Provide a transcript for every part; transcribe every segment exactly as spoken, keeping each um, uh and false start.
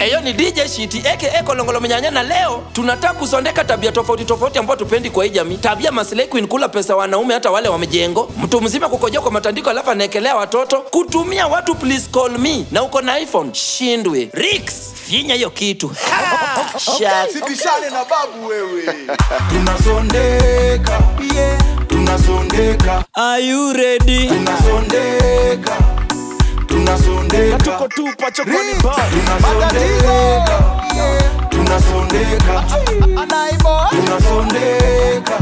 Eyo ni D J Shiti aka Kolongolo Mnyanya, na leo tunataka kusondeka tabia tofauti tofauti ambazo tupendi kwa hii jamii. Tabia maslay queen, kula pesa wanaume hata wale wamejengo. Mtu mzima kukojoa kwa matandiko alafu anaekelea watoto. Kutumia watu please call me na uko na iPhone. Shindwe. Rix, finya hiyo kitu. Okay, sibishane na babu wewe. Tunasondeka. Yeah. Tunasondeka. Are you ready? Tunasondeka. Tunasondeka. Tuko tupa chokoni bar. Tunasondeka. Tunasondeka. Tunasondeka.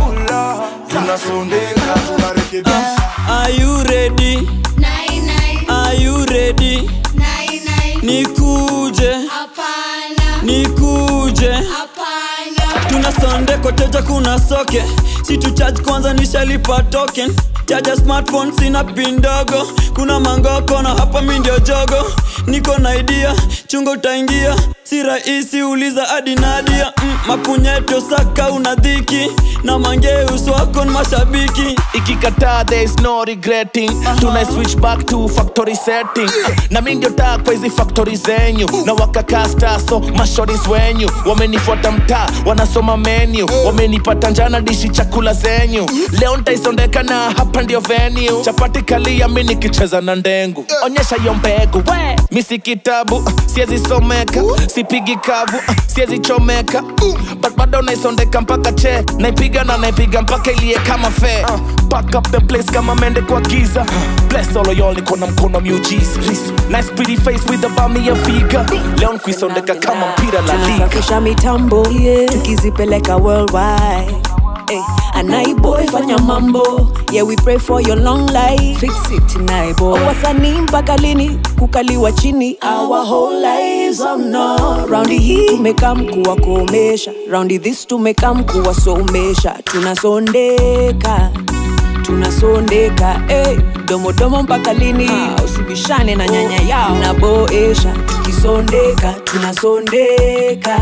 Tunasondeka. Tunarekebisha. Are you ready? Nai nai. Are you ready? Nai nai. Nikuje. Hapana. Nikuje. Hapana. Tunasonde koteja kuna soke. Si tu charge kwanza nishalipa token. Charge smartphone sina pin dogo. Kuna mangoko na hapa mimi ndio jogo. Niko na idea, chungo utaingia. Si rahisi uliza hadi Nadia. mm, Mapunyeto saka unadhiki. Na mangeus wako ni mashabiki. Ikikataa there is no regretting. uh -huh. Tuna switch back to factory setting. yeah. uh, Na mimi ndio taa kwa hizi factory zenyu. uh. Na wakakasta so mashoris wenyu. Wamenifuata mtaa, wanasoma menu. uh. Wamenipata njana dishi chakula zenyu. uh. Leo nitaisondeka na hapa ndio venue. Chapati kalia mimi nikicheza na ndengu. uh. Onyesha hiyo mbegu we. Misi kitabu, uh, siezi someka. uh. Sipigi kavu, uh, siezi chomeka. uh. But bado naisondeka mpaka che. Naipiga na naipiga mpaka ilie kama fair. uh. Pack up the place kama mende kwa giza. uh. Bless all of y'all niko na mkono miujiza. Nice pretty face with a bummy ya figa. Leo nkuisondeka kama mpira la liga. Tunasafisha mitambo, yeah. Tukizipeleka worldwide. Hey, Anai boy fanya mambo. Yeah, we pray for your long life. Fix it Anai boy. Wasanii mpaka lini kukaliwa chini? Our whole lives oh no. Round hii tumekam kuwa komesha. Round this tumekam kuwa somesha. Tunasondeka. Tunasondeka, eh, domo domo mpaka lini? ah, Usibishane na nyanya yao. Naboesha, tukisondeka, tunasondeka.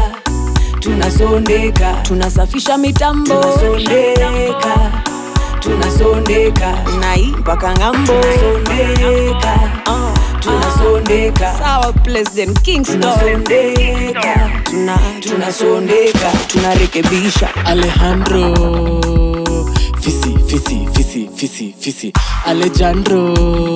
Tunasondeka, tunasafisha mitambo. Tunasondeka, tunasondeka, nai mpaka ngambo. Tunasondeka, uh, tunasondeka. Sawa President Kingston. Tunasondeka, tuna, tunasondeka, tunarekebisha. Alejandro Fisi, fisi, fisi, fisi, fisi Alejandro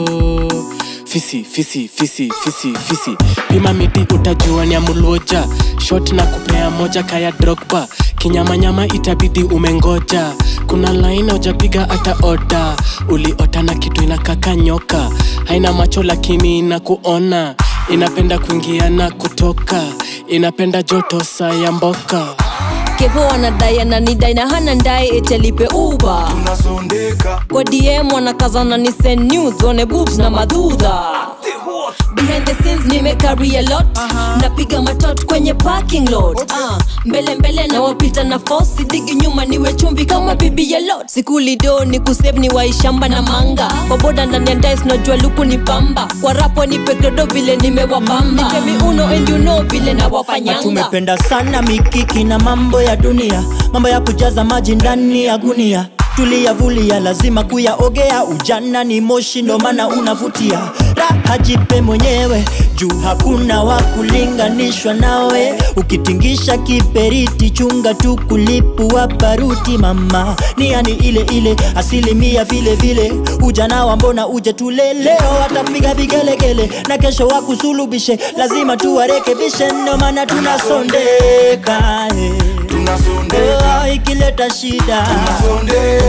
Fisi, fisi, fisi, fisi, fisi Pima miti utajua ni amuluoja. Shot na kupea moja kaya Drogba. Kinyama nyama itabidi umengoja. Kuna line hujapiga ata oda. Uliota na kitu inakaka nyoka. Haina macho lakini inakuona. Inapenda kuingia na kutoka. Inapenda joto saa ya mboka. Kevo wanadai ananidai na hana ndai etelipe Uber. Tunasondeka. Kwa D M wanakazana ni send news. One boobs na madudha. Behind the scenes nime carry a lot. uh -huh. Napiga matot kwenye parking lot. okay. uh, Mbele mbele na wapita na force. Digi nyuma niwe chumvi kama bibi ya lot. Sikuli do ni kusave ni waishamba na manga. Kwa boda ndani ya dice najua luku ni pamba. Kwa rapo ni pekredo vile nimewabamba. Nitemi uno and you know vile na wafanyanga. Tumependa sana mikiki na mambo ya dunia. Mambo ya kujaza maji ndani ya gunia. Tuliyavulia lazima kuyaogea. Ujana ni moshi ndo maana unavutia. Raha jipe mwenyewe juu hakuna wa kulinganishwa nawe. Ukitingisha kiperiti chunga tu kulipua baruti. Mama ni yani ile ile asilimia vile vile. Ujana wa mbona uje tule leo. Watapiga vigelegele na kesho wakusulubishe. Lazima tuwarekebishe ndo maana tunasondeka. Tunasondeka. Oh, ikileta shida Tunasondeka.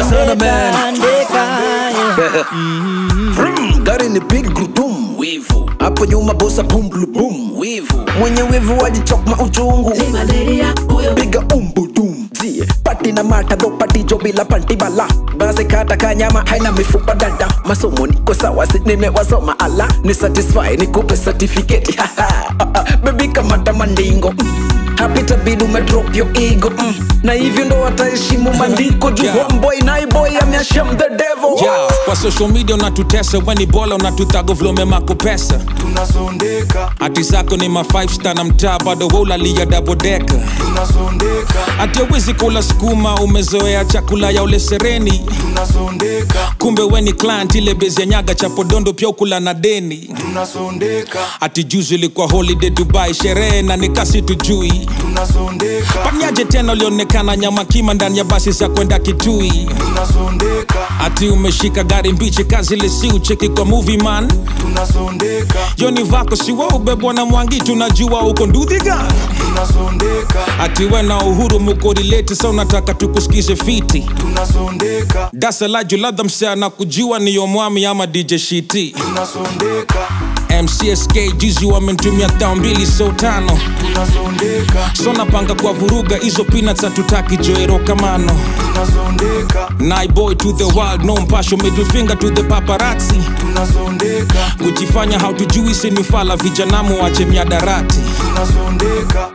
Gari ni big gudum wivu. Hapo nyuma bossa boom blue boom wivu. Mwenye wivu wajichokma uchungu. Piga umbu dum zie. Pati na mata do pati jo bila panti bala. Basi kata kanyama haina mifupa dada. Masomo niko sawa si nimewasoma ala. Ni satisfy nikupe certificate. Baby kamata mandingo. Happy tabidi umedrop your ego. mm. Na hivyo ndo wataheshimu mandiko. Juu homeboy na boy amesham the devil. Yeah, kwa social media unatutesa. Weni bola unatutago vlome mako pesa. Tunasondeka. Ati zako ni ma five star na mtaa bado wola liya double decker. Tunasondeka. Ati wezi kula skuma umezoea chakula ya ule sereni. Tunasondeka. Kumbe weni client ile bezi ya nyaga cha podondo pia ukula na deni. tunasondeka ati juzi ilikuwa holiday Dubai, sherehe na nikasi tujui, tunasondeka panyaje tena ulionekana nyama kima ndani ya basi za kwenda Kitui, tunasondeka ati umeshika gari mbichi kazi lesi ucheki kwa movie man, tunasondeka yoni vako siwa ubebwa na Mwangi tunajua uko nduthi gani, tunasondeka ati we na Uhuru muko relate sa unataka tukusikize fiti, tunasondeka dasa la juladha msea na kujua ni Omwami ama D J Shiti, tunasondeka M C S K jizi wamentumia thao mbili so tano, tunasondeka so napanga kwa vuruga hizo peanuts hatutaki Joero Kamano, tunasondeka Naiboy to the world no mpasho middle finger to the paparazzi, tunasondeka kujifanya hautujui sinifala vijanamu wache miadarati, tunasondeka